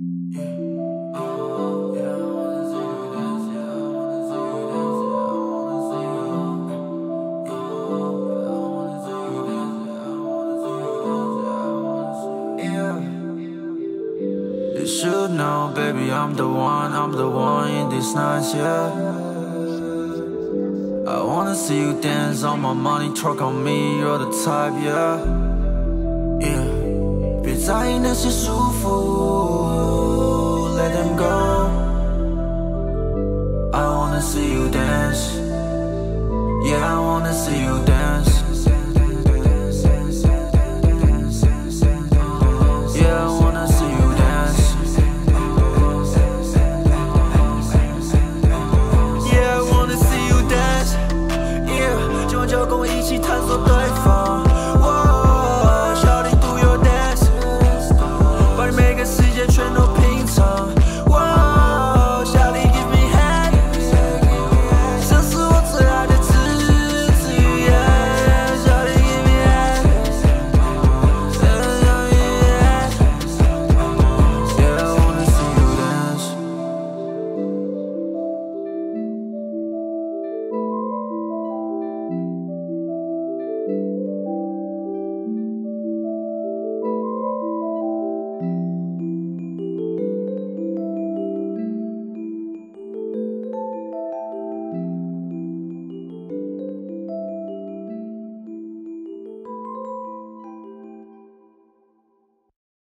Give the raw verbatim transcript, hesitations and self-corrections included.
You should know, baby, I'm the one, I'm the one in these nights, yeah. I wanna see you dance on my money, truck on me, you're the type, yeah. Yeah， 别在意那些束缚。